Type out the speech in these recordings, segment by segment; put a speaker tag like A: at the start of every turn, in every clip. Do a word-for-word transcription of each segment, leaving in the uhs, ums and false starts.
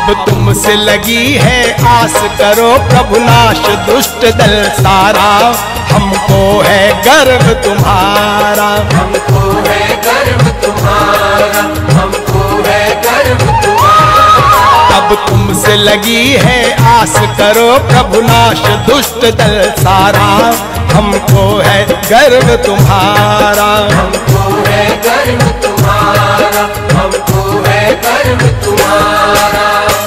A: अब तुमसे लगी है आस, करो प्रभु नाश दुष्ट दल सारा। हमको है गर्व तुम्हारा,
B: हमको है गर्व तुम्हारा, हमको है गर्व तुम्हारा।
A: अब तुमसे लगी है आस, करो प्रभु नाश दुष्ट दल सारा। हमको है गर्व तुम्हारा,
B: हमको है गर्व तुम्हारा, हमको है गर्व तुम्हारा।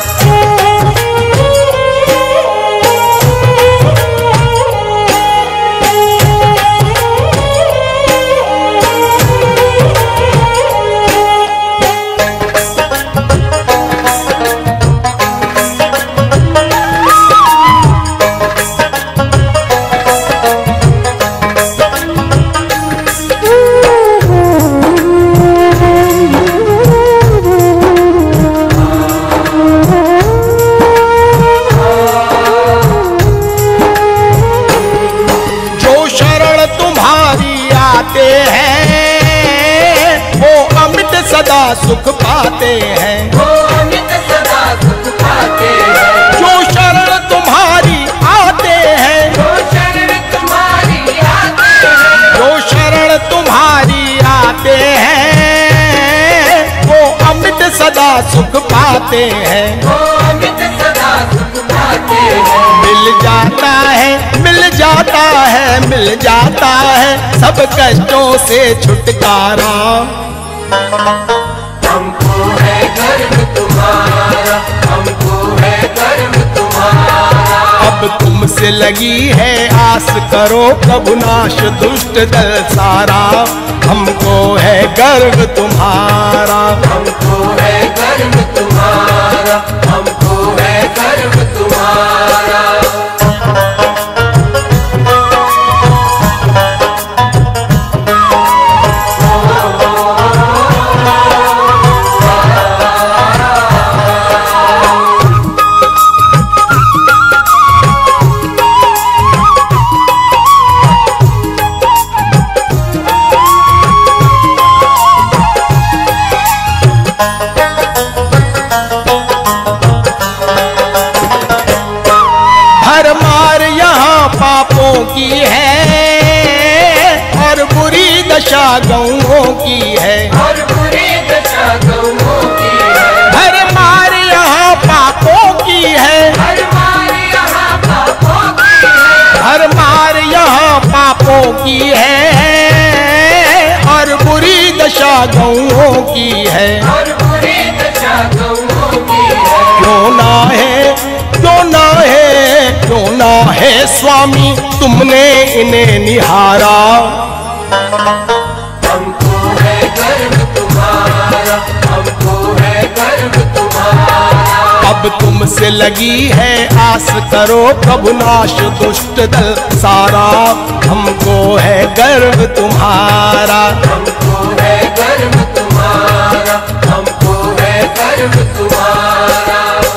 A: सदा सुख पाते हैं,
B: वो अमित सदा सुख पाते हैं।
A: जो शरण तुम्हारी आते हैं,
B: जो शरण तुम्हारी आते हैं,
A: जो शरण तुम्हारी आते हैं, वो अमित सदा सुख पाते हैं,
B: वो अमित सदा सुख पाते हैं।
A: मिल जाता है, मिल जाता है, मिल जाता है सब कष्टों से छुटकारा।
B: हमको है गर्व तुम्हारा, हमको है गर्व तुम्हारा।
A: अब तुमसे लगी है आस, करो प्रभु नाश दुष्ट दल सारा। हमको है गर्व तुम्हारा,
B: हमको है गर्व तुम्हारा, हमको है गर्व तुम्हारा।
A: की है और बुरी दशा गौओं की है,
B: और बुरी दशा गौओं की है।
A: हर मार यहाँ पापों की है,
B: हर मार यहाँ पापों की है,
A: हर मार यहाँ पापों की है और बुरी दशा गौओं की है,
B: और बुरी दशा गौओं की है।
A: क्यों ना है, क्यों ना है, क्यों ना है स्वामी तुमने इन्हें निहारा।
B: हमको है गर्व तुम्हारा, हमको है गर्व तुम्हारा।
A: अब तुमसे लगी है आस, करो प्रभु नाश दुष्ट दल सारा। हमको है गर्व तुम्हारा,
B: हमको है गर्व तुम्हारा, हमको है गर्व तुम्हारा।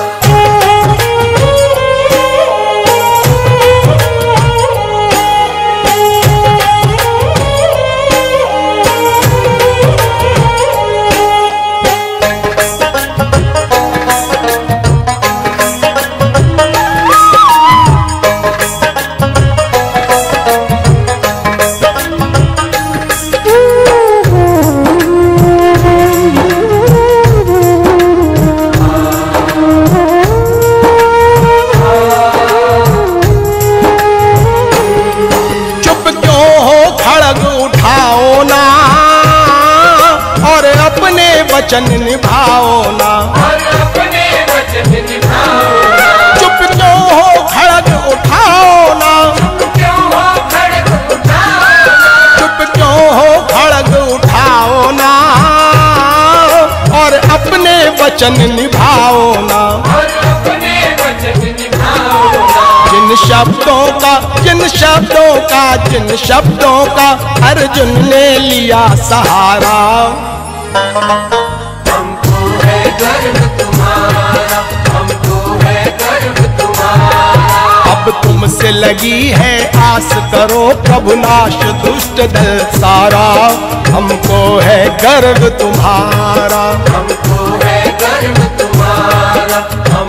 A: वचन निभाओ ना,
B: और अपने वचन निभाओ ना।
A: चुप क्यों हो खड़ग उठाओ ना,
B: चुप क्यों हो खड़ग उठाओ ना,
A: चुप क्यों हो खड़ग उठाओ ना और अपने वचन निभाओ ना।
B: और अपने वचन निभाओ ना।
A: जिन शब्दों का, जिन शब्दों का, जिन शब्दों का अर्जुन ने लिया सहारा।
B: हमको है गर्व तुम्हारा, हमको है गर्व तुम्हारा।
A: अब तुमसे लगी है आस, करो प्रभु नाश दुष्ट दल सारा। हमको है गर्व तुम्हारा,
B: हमको है गर्व तुम्हारा।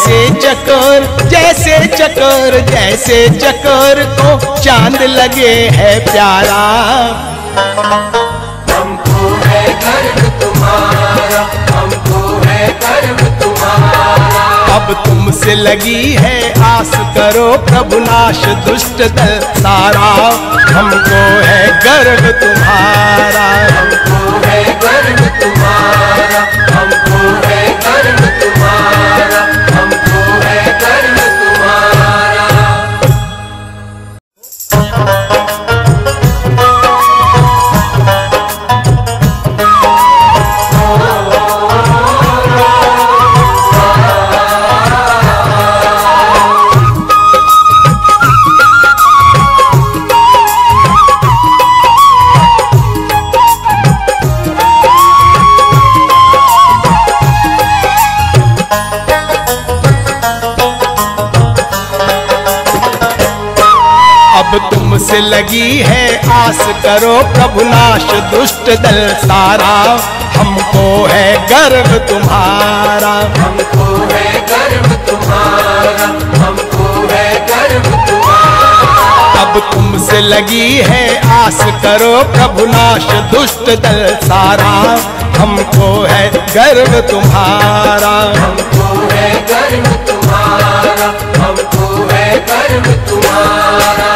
A: जैसे चकोर जैसे चकोर जैसे चकोर को चांद लगे है प्यारा।
B: हमको है गर्व तुम्हारा, हमको है गर्व तुम्हारा।
A: अब तुमसे लगी है आस, करो प्रभु नाश दुष्ट दल सारा। हमको है गर्व तुम्हारा,
B: हमको है गर्व तुम्हारा, हमको है गर्व तुम्हारा, हमको है गर्व तुम्हारा।
A: तुमसे लगी है आस, करो प्रभु नाश दुष्ट दल सारा। हमको है गर्व तुम्हारा,
B: हमको है गर्व तुम्हारा, हमको है गर्व तुम्हारा।
A: अब तुमसे लगी है आस, करो प्रभु नाश दुष्ट दल सारा। हमको है गर्व तुम्हारा,
B: हमको है गर्व तुम्हारा, हमको है गर्व तुम्हारा।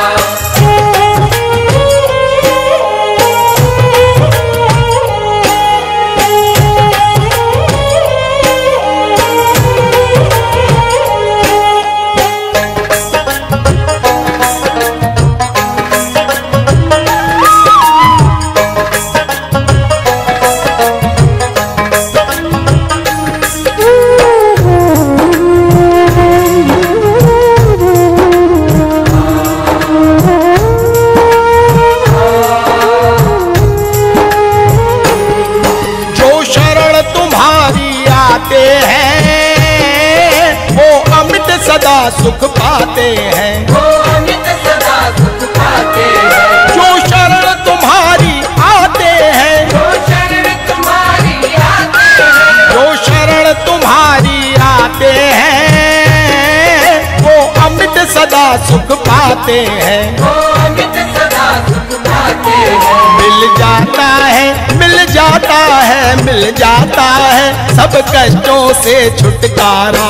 A: सदा सुख पाते हैं,
B: वो अमित सदा सुख पाते हैं।
A: जो शरण तुम्हारी आते हैं,
B: जो शरण तुम्हारी आते हैं,
A: जो शरण तुम्हारी आते हैं, वो अमित सदा सुख पाते हैं।
B: वो अमित सदा सुख पाते हैं।
A: मिल जाता है मिल जाता है मिल जाता है सब कष्टों से छुटकारा।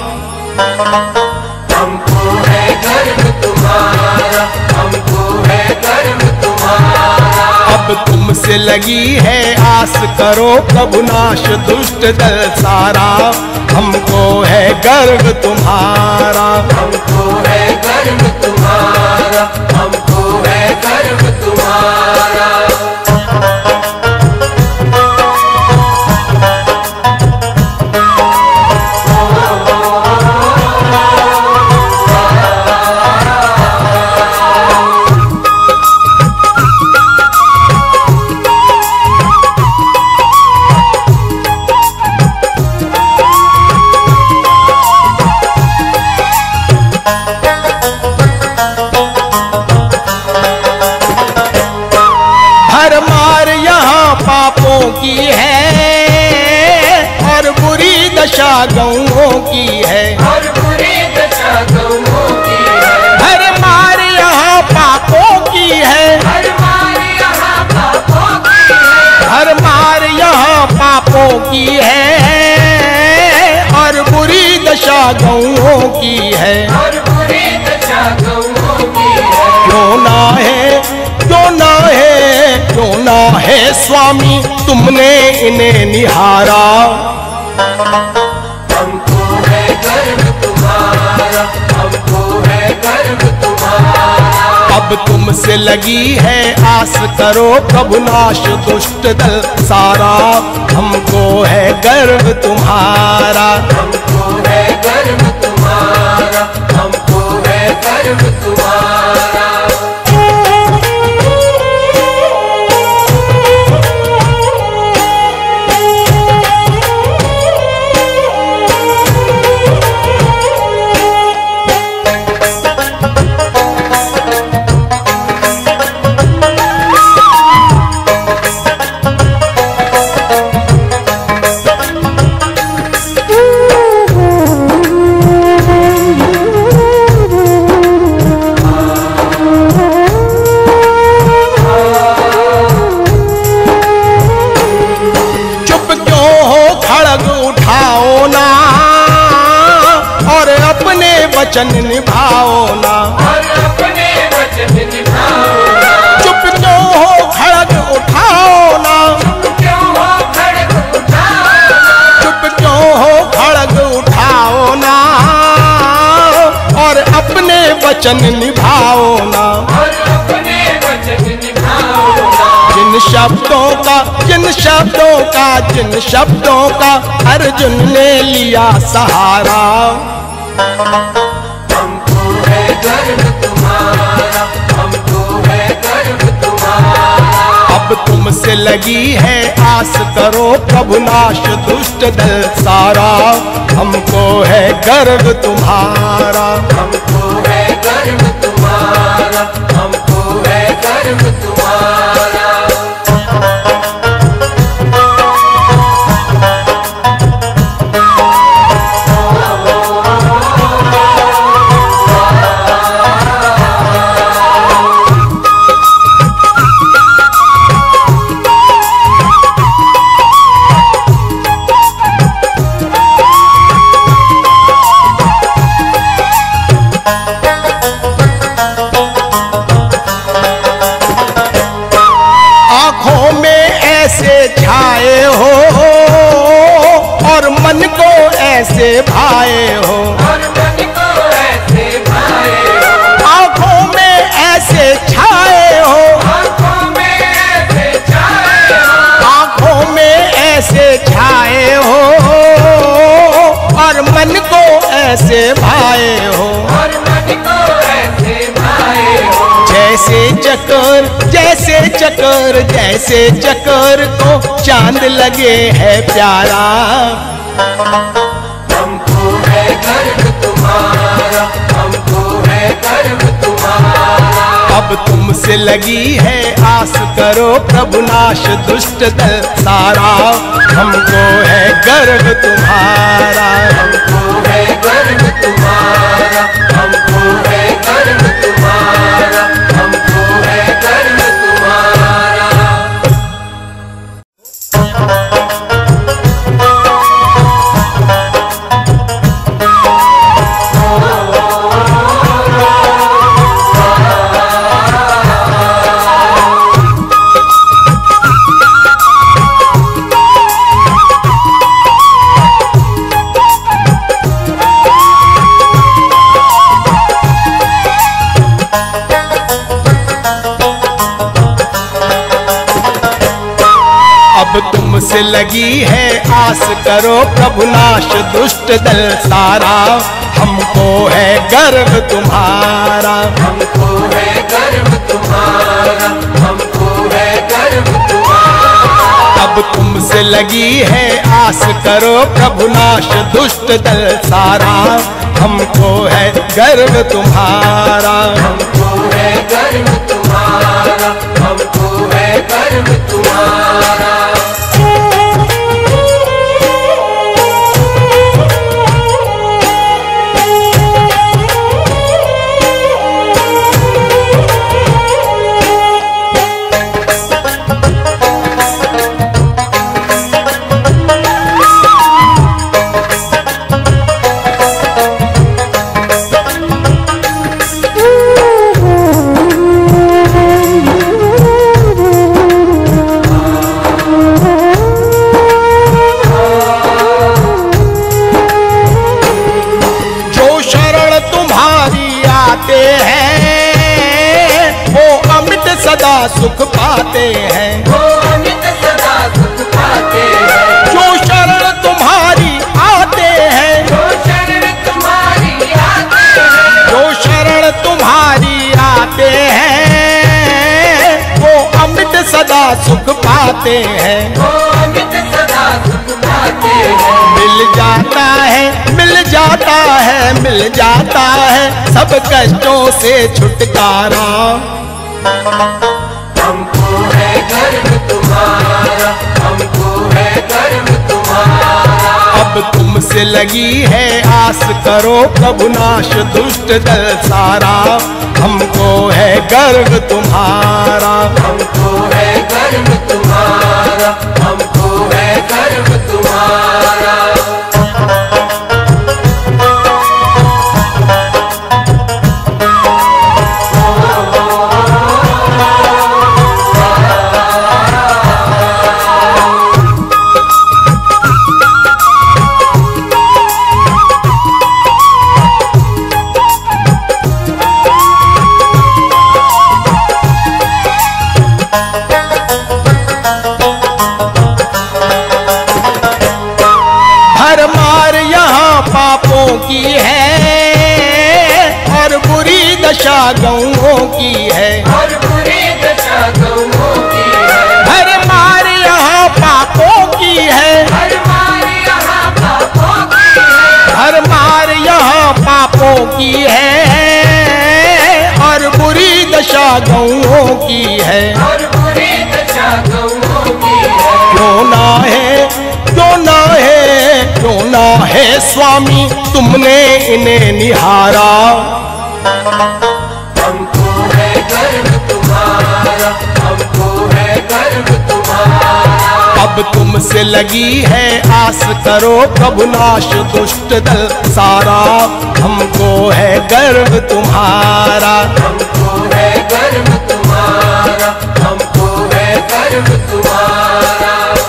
B: हमको है गर्व तुम्हारा, हमको है गर्व तुम्हारा।
A: अब तुमसे लगी है आस, करो प्रभु नाश दुष्ट दल सारा। हमको है गर्व तुम्हारा,
B: हमको है गर्व तुम्हारा, हमको है गर्व तुम्हारा।
A: की है और बुरी दशा गौओं की है,
B: और बुरी दशा गौओं की है।
A: हर मार यहाँ पापों की है,
B: हर मार यहाँ पापों की है।
A: हर मार यहाँ पापों की है और बुरी दशा गौओं की है,
B: और बुरी दशा गौओं की है।
A: क्यों ना है क्यों ना है क्यों ना है स्वामी तुमने इन्हें निहारा।
B: हमको है गर्व तुम्हारा, हमको है गर्व तुम्हारा।
A: अब तुमसे लगी है आस, करो प्रभु नाश दुष्ट दल सारा। हमको है गर्व तुम्हारा,
B: हमको है गर्व तुम्हारा, हमको है गर्व तुम्हारा।
A: वचन निभाओ ना,
B: और अपने वचन निभाओ ना।
A: चुप क्यों हो खड़ग उठाओ ना,
B: क्यों हो खड़ग उठाओ ना,
A: चुप क्यों हो खड़ग उठाओ ना, और अपने वचन निभाओ ना,
B: और अपने वचन निभाओ ना।
A: जिन शब्दों का जिन शब्दों का जिन शब्दों का अर्जुन ने लिया सहारा,
B: हमको है गर्व तुम्हारा, हमको है गर्व तुम्हारा।
A: अब तुमसे लगी है आस, करो प्रभु नाश दुष्ट दल सारा, हमको है गर्व तुम्हारा,
B: हमको है गर्व तुम्हारा, हमको है गर्व तुम्हारा।
A: आँखों में ऐसे छाए हो और मन को ऐसे भाए हो,
B: और मन को ऐसे भाए हो,
A: आँखों में ऐसे छाए हो,
B: आँखों में ऐसे छाए हो,
A: आँखों में ऐसे छाए हो, और मन को ऐसे भाए हो,
B: और मन को ऐसे भाए हो।
A: जैसे चकोर जैसे चकोर जैसे चकोर को चांद लगे है प्यारा,
B: हमको है गर्व तुम्हारा, हमको है गर्व तुम्हारा।
A: अब तुमसे लगी है आस, करो प्रभु नाश दुष्ट दल सारा, हमको है गर्व तुम्हारा,
B: हमको है गर्व तुम्हारा, हमको है गर्व तुम्हारा, हमको है गर्व तुम्हारा।
A: अब तुमसे लगी है आस, करो प्रभु नाश दुष्ट दल सारा, हमको है गर्व तुम्हारा,
B: हमको है गर्व तुम्हारा, हमको है गर्व तुम्हारा।
A: अब तुमसे लगी है आस, करो प्रभु नाश दुष्ट दल सारा, हमको है गर्व तुम्हारा,
B: हमको है गर्व तुम्हारा, हमको है गर्व तुम्हारा।
A: सदा सुख पाते हैं,
B: वो अमित सदा सुख पाते हैं।
A: जो शरण तुम्हारी आते हैं,
B: जो शरण तुम्हारी आते हैं,
A: जो शरण तुम्हारी आते हैं, वो अमित सदा सुख पाते हैं,
B: वो अमित सदा सुख पाते हैं।
A: मिल जाता है मिल जाता है मिल जाता है सब कष्टों से छुटकारा।
B: हमको है गर्व तुम्हारा, हमको है गर्व तुम्हारा।
A: अब तुमसे लगी है आस, करो प्रभु नाश दुष्ट दल सारा, हमको है गर्व तुम्हारा,
B: हमको है गर्व तुम्हारा, हमको है गर्व तुम्हारा।
A: की है और बुरी दशा गौओं की है।
B: और बुरी दशा गौओं की है।
A: हर मार यहाँ पापों की है।
B: हर मार यहाँ पापों की है।
A: हर मार यहाँ पापों की है और बुरी दशा गौओं की है।
B: और बुरी दशा गौओं की है।
A: क्यों ना है, क्यों ना है, क्यों ना है स्वामी तुमने इन्हें निहारा।
B: हमको है गर्व तुम्हारा, हमको है गर्व तुम्हारा।
A: अब तुमसे लगी है आस करो प्रभु नाश दुष्ट दल सारा। हमको है गर्व तुम्हारा।
B: हमको है गर्व तुम्हारा, हमको है गर्व तुम्हारा।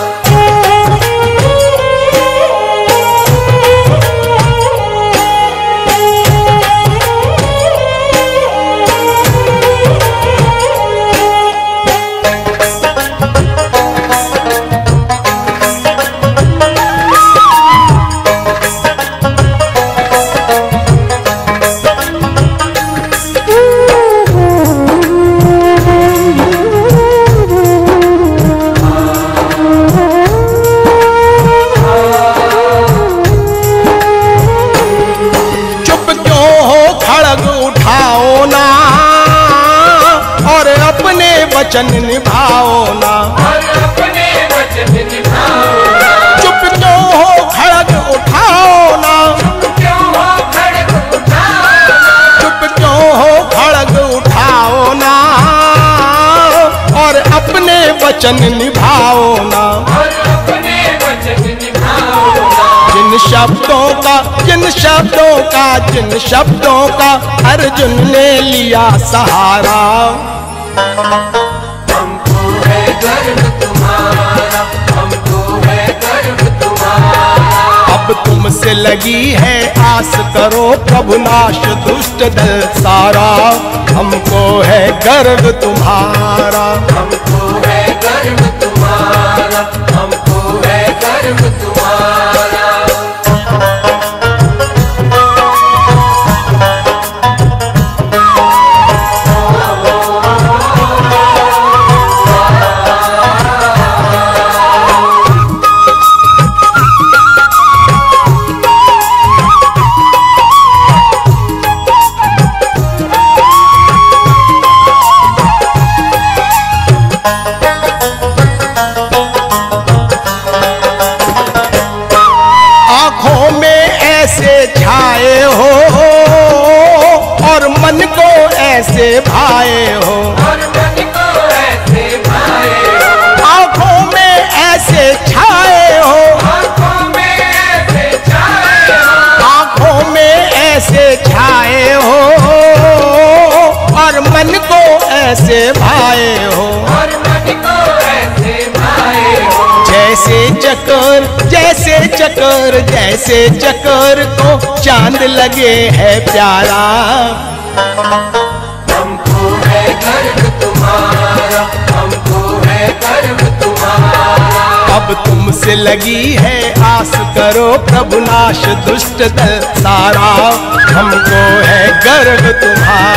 A: वचन निभाओ ना।
B: और अपने वचन निभाओ ना।
A: चुप क्यों हो खड़ग उठाओ ना।
B: चुप क्यों हो खड़ग उठाओ ना।
A: चुप क्यों हो खड़ग उठाओ ना और अपने वचन निभाओ ना।
B: और अपने वचन निभाओ ना।
A: जिन शब्दों का जिन शब्दों का जिन शब्दों का अर्जुन ने लिया सहारा।
B: हमको है गर्व तुम्हारा, हमको है गर्व तुम्हारा।
A: अब तुमसे लगी है आस करो प्रभु नाश दुष्ट दल सारा। हमको है गर्व तुम्हारा।
B: हमको है गर्व तुम्हारा, हमको है गर्व तुम्हारा।
A: छाए हो और मन को ऐसे भाए हो।
B: और मन को ऐसे भाए हो।
A: आँखों में ऐसे छाए हो।
B: आँखों में ऐसे छाए हो।
A: आँखों में ऐसे छाए हो और मन को ऐसे भाए हो।
B: और मन को ऐसे भाए हो।
A: जैसे चकोर जैसे चकोर जैसे चकोर को चांद लगे है प्यारा।
B: हमको है गर्व तुम्हारा, हमको है गर्व तुम्हारा।
A: अब तुमसे लगी है आस करो प्रभु नाश दुष्ट दल सारा। हमको है गर्व तुम्हारा।